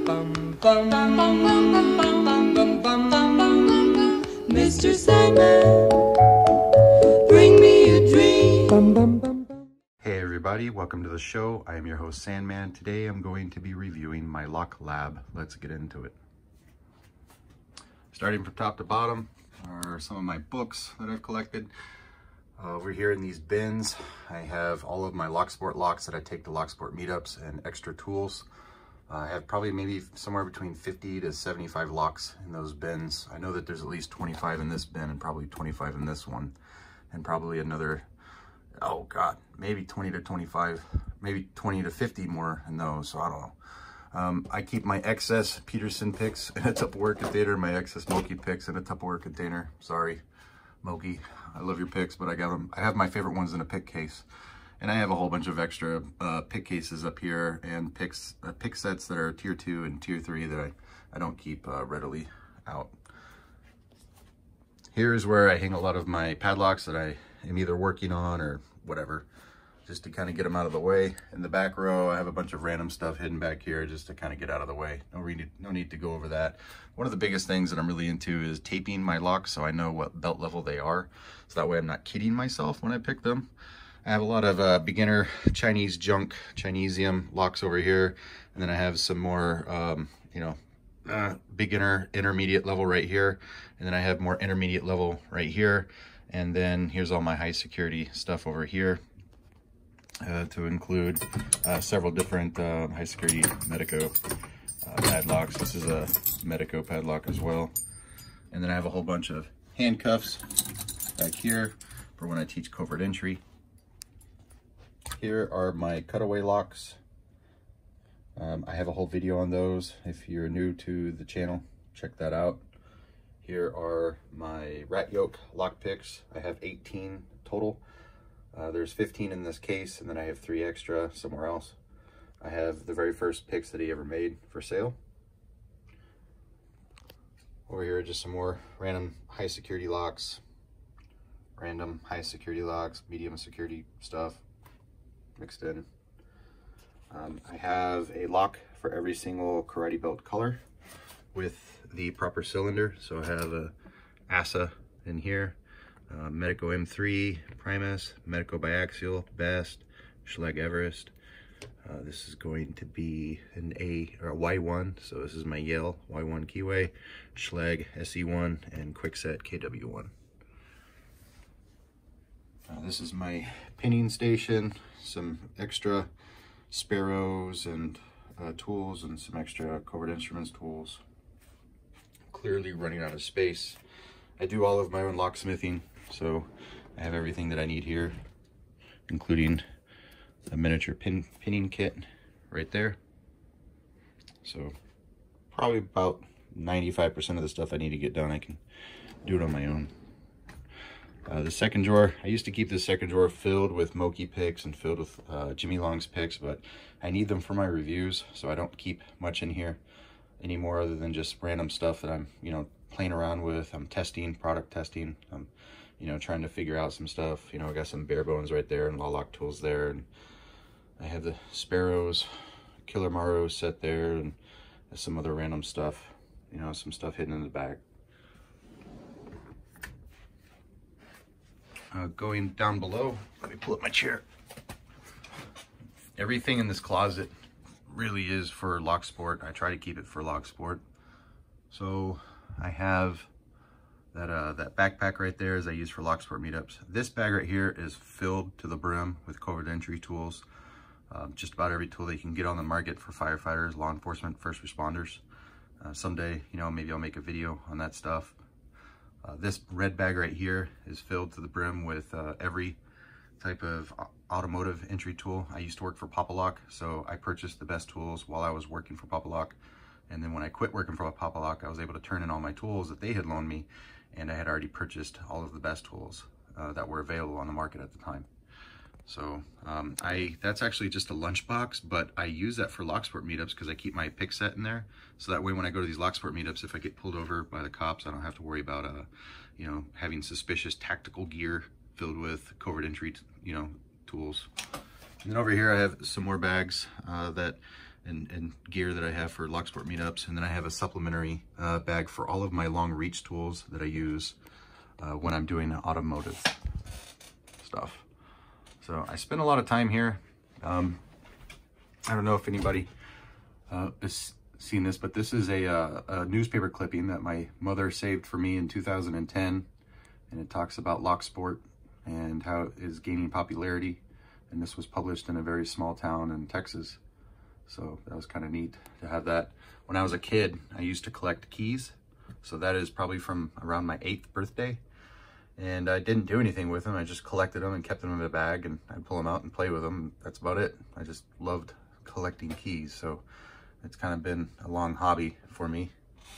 Mr. Sandman, bring me a dream. Hey everybody, welcome to the show. I am your host Sandman. Today I'm going to be reviewing my lock lab. Let's get into it. Starting from top to bottom are some of my books that I've collected. Over here in these bins, I have all of my locksport locks that I take to locksport meetups and extra tools. I have probably maybe somewhere between 50 to 75 locks in those bins. I know that there's at least 25 in this bin and probably 25 in this one, and probably another, oh God, maybe 20 to 25, maybe 20 to 50 more in those, so I don't know. I keep my excess Peterson picks in a Tupperware container, my excess Moki picks in a Tupperware container. Sorry, Moki, I love your picks, but I got them. I have my favorite ones in a pick case. And I have a whole bunch of extra pick cases up here and pick sets that are tier 2 and tier 3 that I don't keep readily out. Here is where I hang a lot of my padlocks that I am either working on or whatever, just to kind of get them out of the way. In the back row, I have a bunch of random stuff hidden back here just to kind of get out of the way. No need to go over that. One of the biggest things that I'm really into is taping my locks so I know what belt level they are. So that way I'm not kidding myself when I pick them. I have a lot of beginner Chinese junk, Chinesium locks over here. And then I have some more, beginner intermediate level right here. And then I have more intermediate level right here. And then here's all my high security stuff over here to include several different high security Medico padlocks. This is a Medico padlock as well. And then I have a whole bunch of handcuffs back here for when I teach covert entry. Here are my cutaway locks. I have a whole video on those. If you're new to the channel, check that out. Here are my Ratyoke lock picks. I have 18 total. There's 15 in this case, and then I have 3 extra somewhere else. I have the very first picks that he ever made for sale. Over here are just some more random high security locks. Random high security locks, medium security stuff mixed in. I have a lock for every single karate belt color with the proper cylinder. So I have a ASA in here, Medico M3, Primus, Medico Biaxial, Best, Schlage Everest. This is going to be an A or a Y1, so this is my Yale Y1 keyway, Schlage SE1, and Pickset KW1. This is my pinning station, some extra Sparrows and tools, and some extra Covert Instruments tools. Clearly running out of space. I do all of my own locksmithing, so I have everything that I need here, including a miniature pinning kit right there. So probably about 95% of the stuff I need to get done, I can do it on my own. The second drawer, I used to keep this second drawer filled with Moki picks and filled with Jimy Long's picks, but I need them for my reviews, so I don't keep much in here anymore other than just random stuff that I'm, playing around with. I'm testing, product testing. I'm, trying to figure out some stuff. I got some bare bones right there and lock tools there, and I have the Sparrows, Killer Maru set there, and some other random stuff, some stuff hidden in the back. Going down below, let me pull up my chair. Everything in this closet really is for locksport. I try to keep it for locksport. So I have that backpack right there as I use for locksport meetups. This bag right here is filled to the brim with covert entry tools. Just about every tool that you can get on the market for firefighters, law enforcement, first responders. Someday, maybe I'll make a video on that stuff. This red bag right here is filled to the brim with every type of automotive entry tool. I used to work for Pop-A-Lock, so I purchased the best tools while I was working for Pop-A-Lock. And then when I quit working for Pop-A-Lock, I was able to turn in all my tools that they had loaned me, and I had already purchased all of the best tools that were available on the market at the time. So that's actually just a lunchbox, but I use that for locksport meetups because I keep my pick set in there. So that way when I go to these locksport meetups, if I get pulled over by the cops, I don't have to worry about, having suspicious tactical gear filled with covert entry, tools. And then over here I have some more bags that and gear that I have for locksport meetups. And then I have a supplementary bag for all of my long reach tools that I use when I'm doing automotive stuff. So I spend a lot of time here. I don't know if anybody has seen this, but this is a newspaper clipping that my mother saved for me in 2010. And it talks about locksport and how it is gaining popularity. And this was published in a very small town in Texas. So that was kind of neat to have that. When I was a kid, I used to collect keys. So that is probably from around my 8th birthday. And I didn't do anything with them. I just collected them and kept them in a bag, and I'd pull them out and play with them. That's about it. I just loved collecting keys. So it's kind of been a long hobby for me.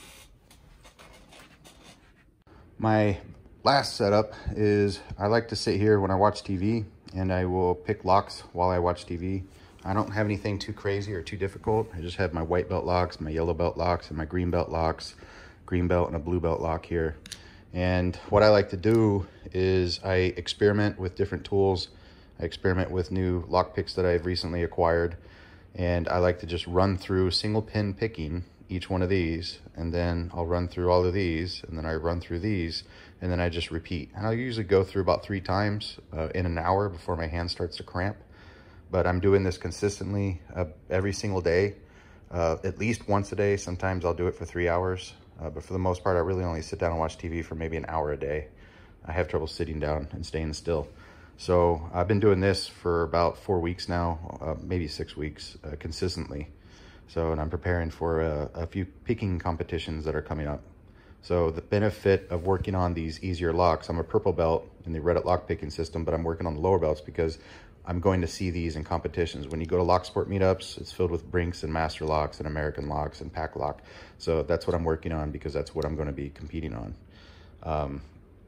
My last setup is I like to sit here when I watch TV, and I will pick locks while I watch TV. I don't have anything too crazy or too difficult. I just have my white belt locks, my yellow belt locks, and my green belt locks, green belt and a blue belt lock here. And what I like to do is I experiment with different tools. I experiment with new lock picks that I've recently acquired. And I like to just run through single pin picking each one of these, and then I'll run through all of these, and then I run through these, and then I just repeat. And I'll usually go through about 3 times in an hour before my hand starts to cramp. But I'm doing this consistently every single day, at least once a day. Sometimes I'll do it for 3 hours, but for the most part, I really only sit down and watch TV for maybe an hour a day. I have trouble sitting down and staying still. So I've been doing this for about 4 weeks now, maybe 6 weeks consistently. So, and I'm preparing for a few picking competitions that are coming up. So the benefit of working on these easier locks, I'm a purple belt in the Reddit lock picking system, but I'm working on the lower belts because I'm going to see these in competitions. When you go to locksport meetups, it's filled with Brinks and Master Locks and American Locks and Pack Lock. So that's what I'm working on because that's what I'm going to be competing on.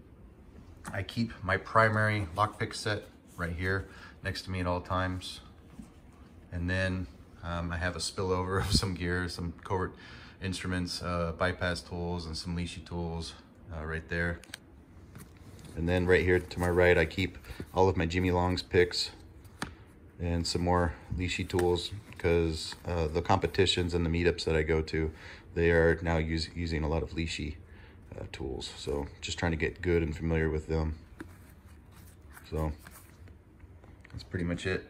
I keep my primary lockpick set right here next to me at all times. And then I have a spillover of some gear, some Covert Instruments bypass tools and some leashy tools right there. And then right here to my right, I keep all of my Jimy Longs picks and some more leashy tools because the competitions and the meetups that I go to, they are now using a lot of leashy tools. So just trying to get good and familiar with them. So that's pretty much it.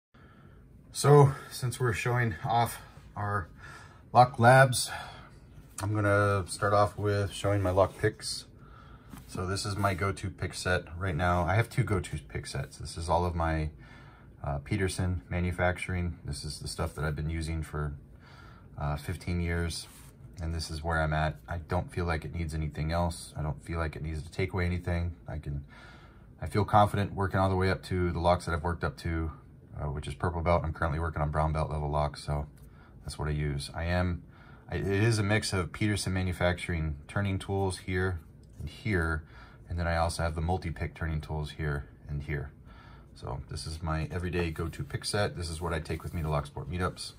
So since we're showing off our lock labs, I'm gonna start off with showing my lock picks. So this is my go-to pick set right now. I have 2 go-to pick sets. This is all of my Peterson manufacturing. This is the stuff that I've been using for 15 years. And this is where I'm at. I don't feel like it needs anything else. I don't feel like it needs to take away anything. I feel confident working all the way up to the locks that I've worked up to, which is purple belt. I'm currently working on brown belt level locks, so that's what I use. It is a mix of Peterson manufacturing turning tools here and here, and then I also have the Multipick turning tools here and here. So this is my everyday go-to pick set. This is what I take with me to locksport meetups.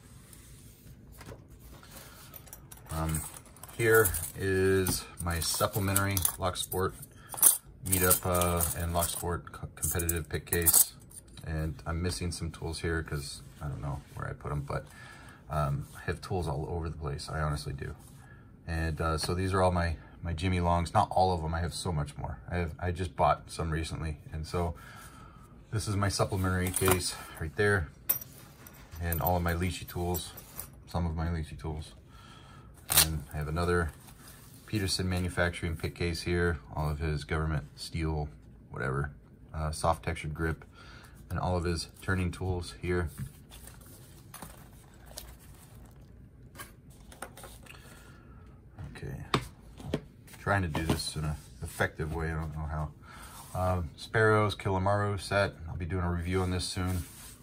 Here is my supplementary locksport meetup and locksport competitive pick case. And I'm missing some tools here because I don't know where I put them, but I have tools all over the place. I honestly do. And so these are all my Jimy Longs. Not all of them. I have so much more. I just bought some recently. And so this is my supplementary case right there. And all of my leashy tools. Some of my leashy tools. And I have another Peterson manufacturing pick case here. All of his government steel, whatever, soft textured grip. And all of his turning tools here. Okay, trying to do this in an effective way. I don't know how. Sparrows Kilamaru set. I'll be doing a review on this soon.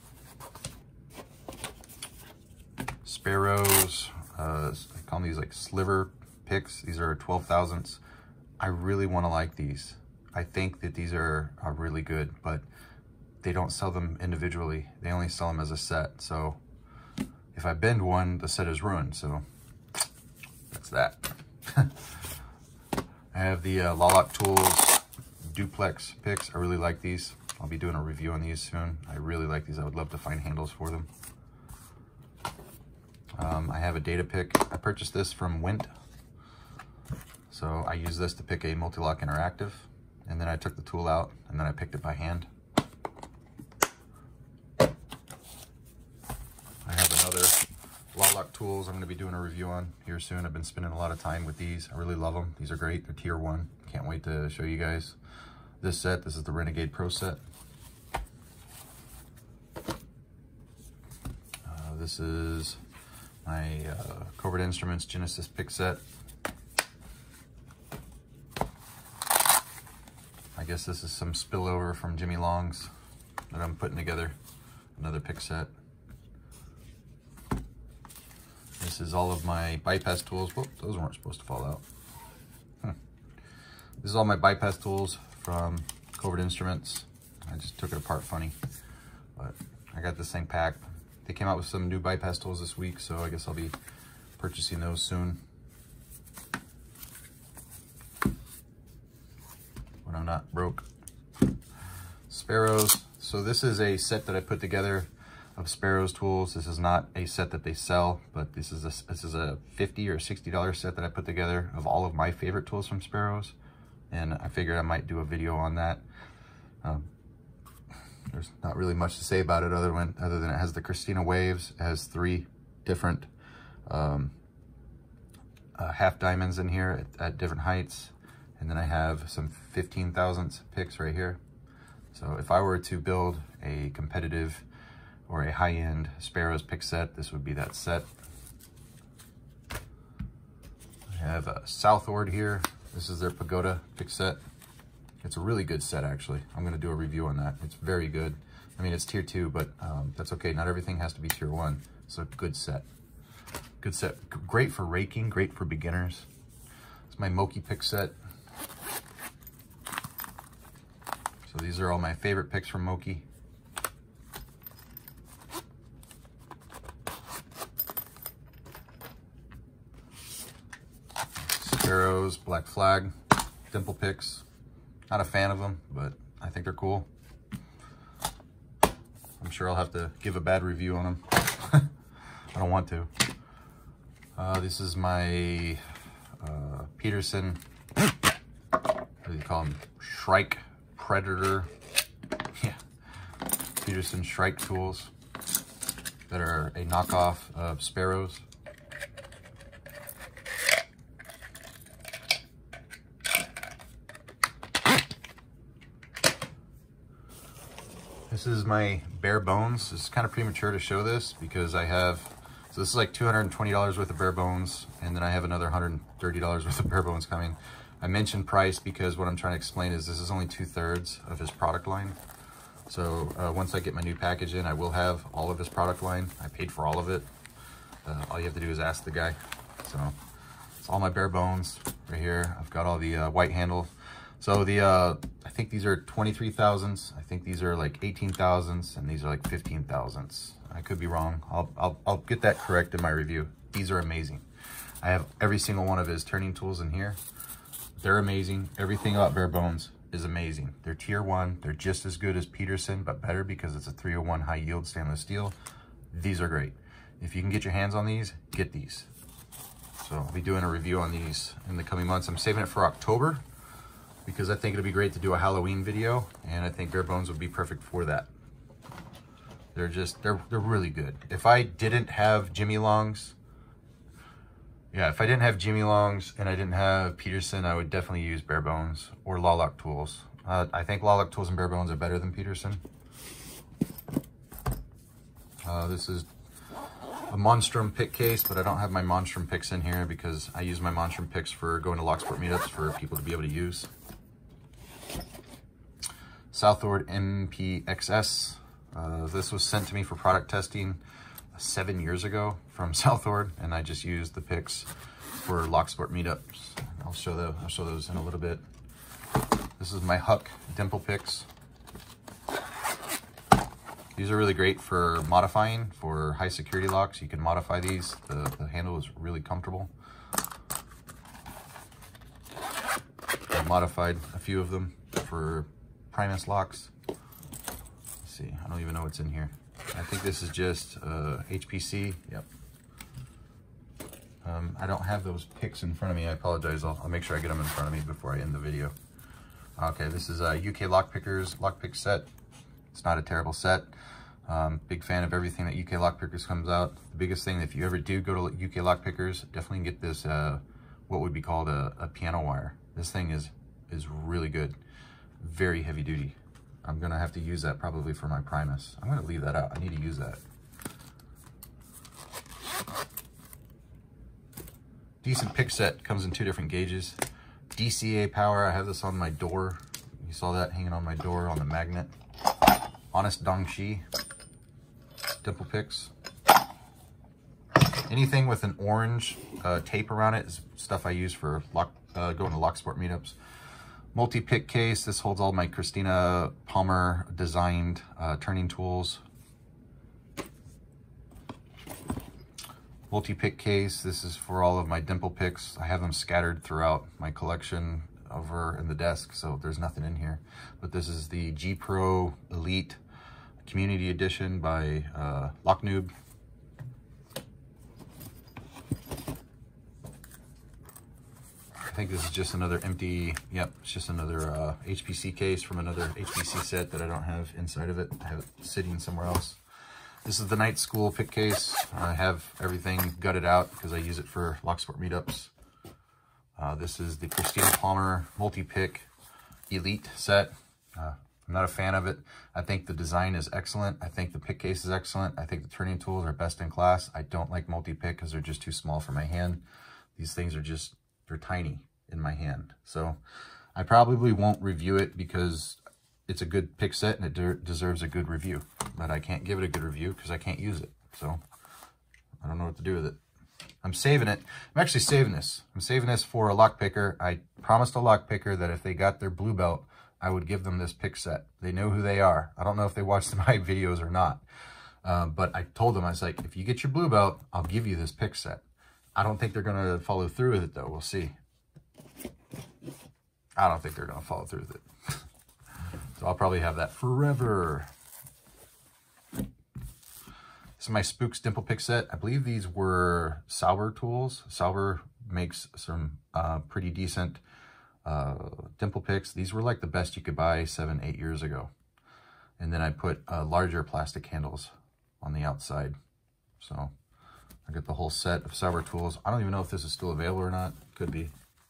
Sparrows, I call these like sliver picks. These are 12 thousandths. I really want to like these. I think that these are really good, but they don't sell them individually. They only sell them as a set. So if I bend one, the set is ruined. So that's that. I have the Lawlock Tools duplex picks. I really like these. I'll be doing a review on these soon. I really like these. I would love to find handles for them. I have a data pick. I purchased this from Wint. So I use this to pick a Multi-Lock Interactive, and then I took the tool out and then I picked it by hand. I have another lock tools I'm going to be doing a review on here soon. I've been spending a lot of time with these. I really love them. These are great. They're tier 1. Can't wait to show you guys this set. This is the Renegade Pro set. This is my Covert Instruments Genesis Pickset. I guess this is some spillover from Jimy Long's that I'm putting together. Another Pickset. This is all of my bypass tools. Whoop, those weren't supposed to fall out. This is all my bypass tools from Covert Instruments. I just took it apart funny, but I got this thing packed. They came out with some new bypass tools this week, so I guess I'll be purchasing those soon when I'm not broke. Sparrows. So this is a set that I put together of Sparrows tools. This is not a set that they sell, but this is a $50 or $60 set that I put together of all of my favorite tools from Sparrows, and I figured I might do a video on that. There's not really much to say about it other than it has the Christina Waves. It has 3 different half diamonds in here at different heights, and then I have some 15 thousandths picks right here. So if I were to build a competitive or a high-end Sparrows pick set, this would be that set. I have a Southward here. This is their Pagoda pick set. It's a really good set, actually. I'm going to do a review on that. It's very good. I mean, it's tier 2, but that's okay. Not everything has to be tier 1. It's a good set. Good set. Great for raking, great for beginners. It's my Moki pick set. So these are all my favorite picks from Moki. Sparrows, Black Flag, dimple picks. Not a fan of them, but I think they're cool. I'm sure I'll have to give a bad review on them. I don't want to. This is my Peterson, what do you call them? Shrike Predator. Yeah, Peterson Shrike tools that are a knockoff of Sparrows. This is my bare bones. It's kind of premature to show this because I have, so this is like $220 worth of bare bones, and then I have another $130 worth of bare bones coming. I mentioned price because what I'm trying to explain is this is only 2/3 of his product line. So once I get my new package in, I will have all of his product line. I paid for all of it. All you have to do is ask the guy. So it's all my bare bones right here. I've got all the white handle. So the I think these are 23 thousandths. I think these are like 18 thousandths, and these are like 15 thousandths. I could be wrong. I'll get that correct in my review. These are amazing. I have every single one of his turning tools in here. They're amazing. Everything about bare bones is amazing. They're tier 1. They're just as good as Peterson, but better because it's a 301 high yield stainless steel. These are great. If you can get your hands on these, get these. So I'll be doing a review on these in the coming months. I'm saving it for October because I think it'll be great to do a Halloween video, and I think bare bones would be perfect for that. They're really good. If I didn't have Jimy Long's, if I didn't have Jimy Long's and I didn't have Peterson, I would definitely use bare bones or Lock tools. I think Lock tools and bare bones are better than Peterson. This is a Monstrum pick case, but I don't have my Monstrum picks in here because I use my Monstrum picks for going to Locksport meetups for people to be able to use. Southward MPXS. This was sent to me for product testing 7 years ago from Southward, and I just used the picks for Locksport meetups. I'll show those in a little bit. This is my Huck dimple picks. These are really great for modifying for high security locks. You can modify these. The handle is really comfortable. I modified a few of them for Primus locks. Let's see, I don't even know what's in here. I think this is just HPC. Yep. I don't have those picks in front of me. I apologize. I'll make sure I get them in front of me before I end the video. Okay, this is UK Lock Pickers Lock Pick set. It's not a terrible set. Big fan of everything that UK Lock Pickers comes out. The biggest thing, if you ever do go to UK Lock Pickers, definitely get this, what would be called a piano wire. This thing is really good. Very heavy duty. I'm gonna have to use that probably for my Primus. I'm gonna leave that out. I need to use that. Decent pick set, comes in 2 different gauges. DCA power, I have this on my door. You saw that hanging on my door on the magnet. Honest Dongshi, dimple picks. Anything with an orange tape around it is stuff I use for going to locksport meetups. Multi-pick case, this holds all my Christina Palmer designed turning tools. Multi-pick case, this is for all of my dimple picks. I have them scattered throughout my collection over in the desk, so there's nothing in here. But this is the G Pro Elite Community Edition by Lock Noob. I think this is just another empty, yep, it's just another HPC case from another HPC set that I don't have inside of it. I have it sitting somewhere else. This is the Night School pick case. I have everything gutted out because I use it for locksport meetups. This is the Christina Palmer Multi-Pick Elite set. I'm not a fan of it. I think the design is excellent. I think the pick case is excellent. I think the turning tools are best in class. I don't like multi-pick because they're just too small for my hand. These things are just, they're tiny in my hand. So I probably won't review it because it's a good pick set and it deserves a good review. But I can't give it a good review because I can't use it. So I don't know what to do with it. I'm saving it. I'm actually saving this. I'm saving this for a lock picker. I promised a lock picker that if they got their blue belt, I would give them this pick set. They know who they are. I don't know if they watched my videos or not. But I told them, I was like, if you get your blue belt, I'll give you this pick set. I don't think they're going to follow through with it, though. We'll see. I don't think they're going to follow through with it. So I'll probably have that forever. This is my Spooks Dimple Pick set. I believe these were Sauber tools. Sauber makes some pretty decent dimple picks. These were like the best you could buy 7-8 years ago. And then I put larger plastic handles on the outside. So I got the whole set of Sauber tools. I don't even know if this is still available or not. Could be.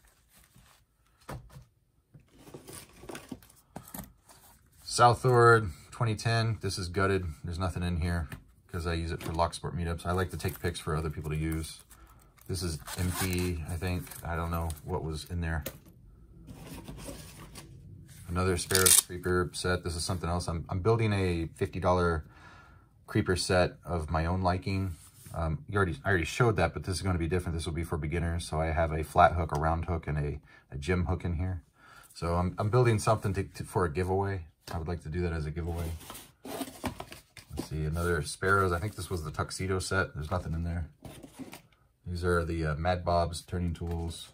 Southward 2010. This is gutted. There's nothing in here because I use it for locksport meetups. I like to take picks for other people to use. This is empty, I think. I don't know what was in there. Another Sparrows Creeper set. This is something else. I'm building a $50 creeper set of my own liking. I already showed that, but this is going to be different. This will be for beginners. So I have a flat hook, a round hook, and a gym hook in here. So I'm building something for a giveaway. I would like to do that as a giveaway. Let's see, another Sparrows. I think this was the Tuxedo set. There's nothing in there. These are the Mad Bob's turning tools.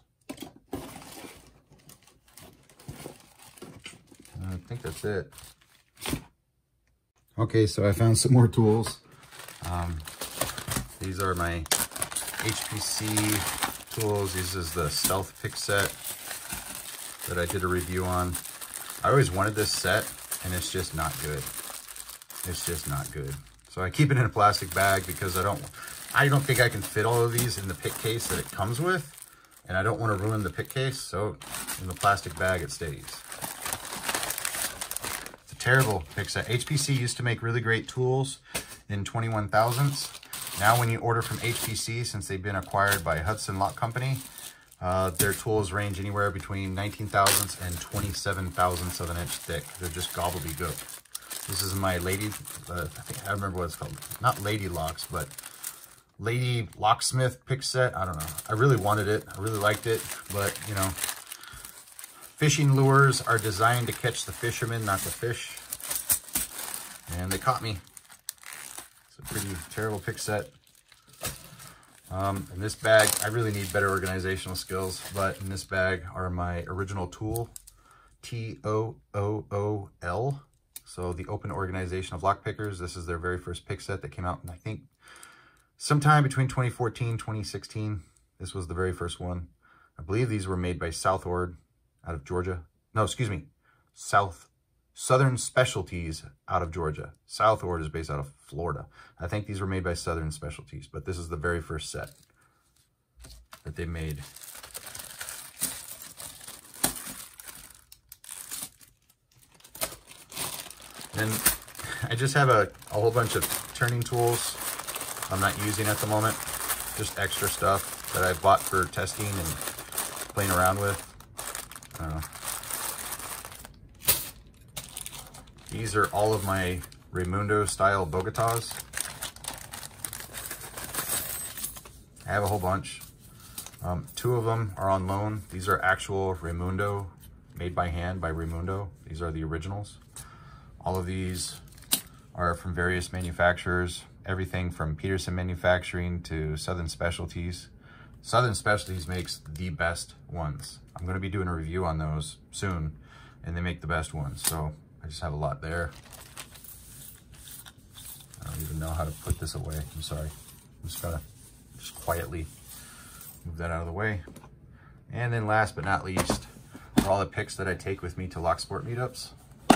I think that's it. Okay, so I found some more tools. These are my HPC tools. This is the Stealth Pick set that I did a review on. I always wanted this set, and it's just not good. It's just not good. So I keep it in a plastic bag because I don't think I can fit all of these in the pick case that it comes with, and I don't want to ruin the pick case, so in the plastic bag it stays. It's a terrible pick set. HPC used to make really great tools in 21 thousandths. Now when you order from HPC, since they've been acquired by Hudson Lock Company, their tools range anywhere between 19 thousandths and 27 thousandths of an inch thick. They're just gobbledygook. This is my Lady, I remember what it's called. Not Lady Locks, but Lady Locksmith pick set. I don't know. I really wanted it. I really liked it. But, you know, fishing lures are designed to catch the fishermen, not the fish. And they caught me. It's a pretty terrible pick set. In this bag, I really need better organizational skills, but in this bag are my original TOOL, TOOOL. So the Open Organization of Lock Pickers. This is their very first pick set that came out in, I think, sometime between 2014 and 2016. This was the very first one. I believe these were made by Southward out of Georgia. No, excuse me. Southern Specialties out of Georgia. Southward is based out of Florida. I think these were made by Southern Specialties, but this is the very first set that they made. And I just have a whole bunch of turning tools I'm not using at the moment. Just extra stuff that I bought for testing and playing around with. These are all of my Raimundo style Bogotas. I have a whole bunch. 2 of them are on loan. These are actual Raimundo, made by hand by Raimundo. These are the originals. All of these are from various manufacturers, everything from Peterson Manufacturing to Southern Specialties. Southern Specialties makes the best ones. I'm going to be doing a review on those soon, and they make the best ones. So I just have a lot there. I don't even know how to put this away. I'm sorry. I'm just gonna quietly move that out of the way. And then last but not least are all the picks that I take with me to locksport meetups.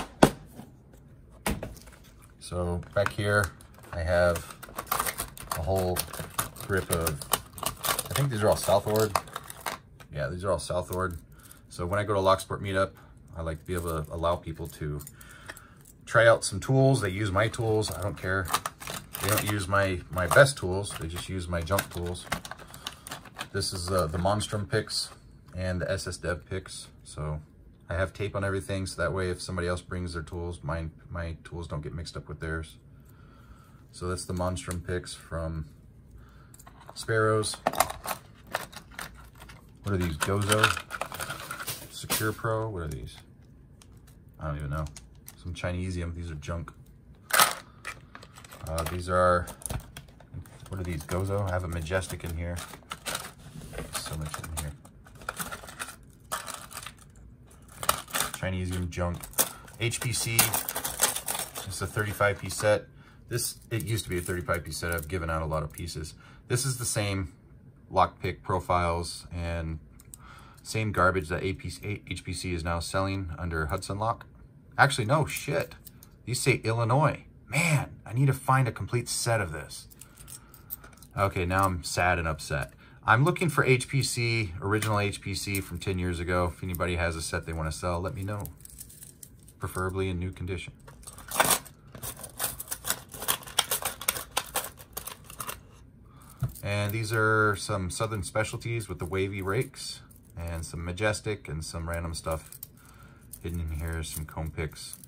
So back here, I have a whole grip of, I think these are all Southward. Yeah, these are all Southward. So when I go to locksport meetup, I like to be able to allow people to try out some tools. They use my tools. I don't care. They don't use my best tools. They just use my junk tools. This is the Monstrum picks and the SS Dev picks. So I have tape on everything, so that way if somebody else brings their tools, my tools don't get mixed up with theirs. So that's the Monstrum picks from Sparrows. What are these? Gozo? Secure Pro? What are these? I don't even know. Some Chinesium. These are junk. These are, what are these? Gozo? I have a Majestic in here. So much in here. Chinesium junk. HPC. It's a 35-piece set. It used to be a 35-piece set. I've given out a lot of pieces. This is the same lockpick profiles and same garbage that HPC is now selling under Hudson Lock. Actually, no, shit. These say Illinois. Man, I need to find a complete set of this. Okay, now I'm sad and upset. I'm looking for HPC, original HPC from 10 years ago. If anybody has a set they want to sell, let me know. Preferably in new condition. And these are some Southern Specialties with the wavy rakes, and some Majestic and some random stuff. Hidden in here is some comb picks.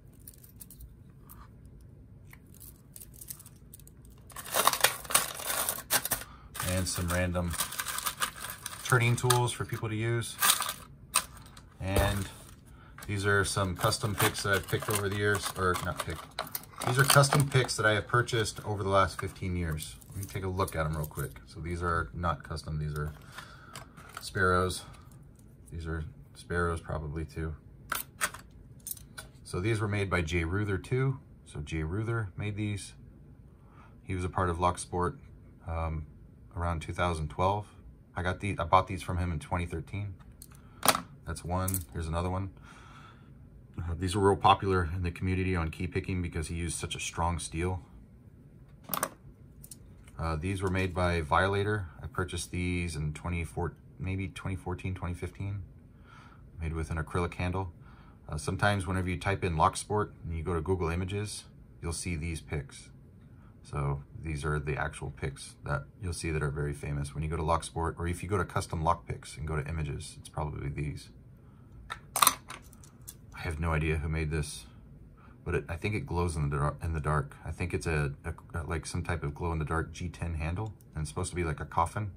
And some random turning tools for people to use. And these are some custom picks that I've picked over the years, or not picked. These are custom picks that I have purchased over the last 15 years. Let me take a look at them real quick. So these are not custom, these are Sparrows. These are Sparrows probably too. So these were made by Jay Ruther too. So Jay Ruther made these. He was a part of Locksport around 2012. I bought these from him in 2013. That's one. Here's another one. These were real popular in the community on key picking because he used such a strong steel. These were made by Violator. I purchased these in 2014, 2015. Made with an acrylic handle. Sometimes whenever you type in Locksport and you go to Google Images, you'll see these picks. So these are the actual picks that you'll see that are very famous. When you go to Locksport, or if you go to Custom Lock Picks and go to Images, it's probably these. I have no idea who made this, but I think it glows in the dark. I think it's like some type of glow-in-the-dark G10 handle, and it's supposed to be like a coffin.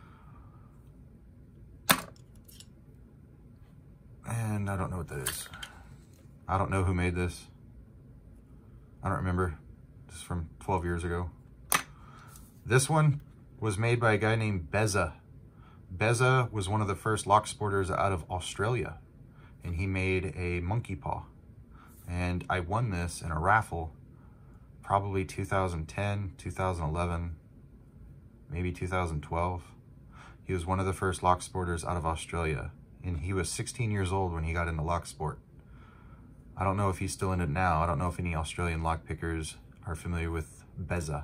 And I don't know what that is. I don't know who made this. I don't remember. This is from 12 years ago. This one was made by a guy named Beza. Beza was one of the first lock sporters out of Australia, and he made a monkey paw. And I won this in a raffle, probably 2010, 2011, maybe 2012. He was one of the first lock sporters out of Australia, and he was 16 years old when he got into lock sport. I don't know if he's still in it now. I don't know if any Australian lock pickers are familiar with Beza.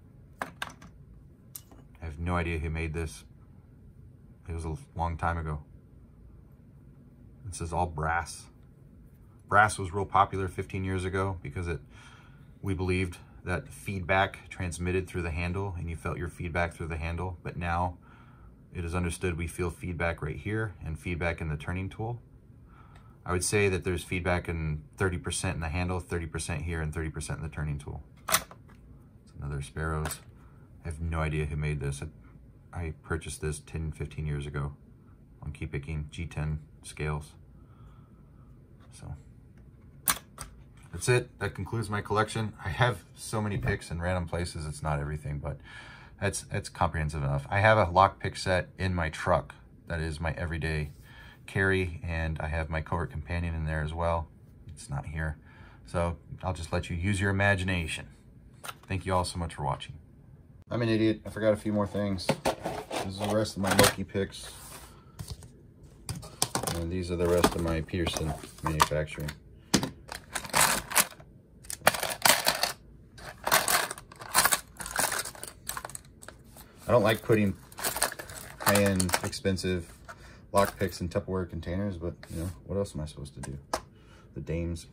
I have no idea who made this. It was a long time ago. This is all brass. Brass was real popular 15 years ago because we believed that feedback transmitted through the handle and you felt your feedback through the handle. But now it is understood we feel feedback right here and feedback in the turning tool. I would say that there's feedback in 30% in the handle, 30% here, and 30% in the turning tool. It's another Sparrows. I have no idea who made this. I purchased this 10, 15 years ago on Key Picking G10 scales. So that's it. That concludes my collection. I have so many picks in random places. It's not everything, but it's comprehensive enough. I have a lock pick set in my truck that is my everyday carry, and I have my Covert companion in there as well. It's not here. So I'll just let you use your imagination. Thank you all so much for watching. I'm an idiot. I forgot a few more things. This is the rest of my Moki picks. And these are the rest of my Peterson manufacturing. I don't like putting high-end, expensive lock picks in Tupperware containers, but you know, what else am I supposed to do? The dames.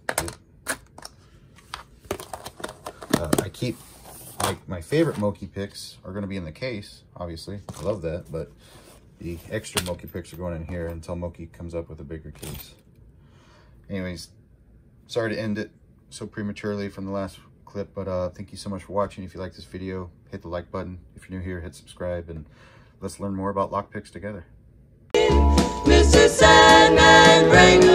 I keep my favorite Moki picks are going to be in the case, obviously. I love that, but the extra Moki picks are going in here until Moki comes up with a bigger case. Anyways, sorry to end it so prematurely from the last clip, but thank you so much for watching. If you like this video, hit the like button. If you're new here, hit subscribe, and let's learn more about lock picks together. Mr. Sandman, bring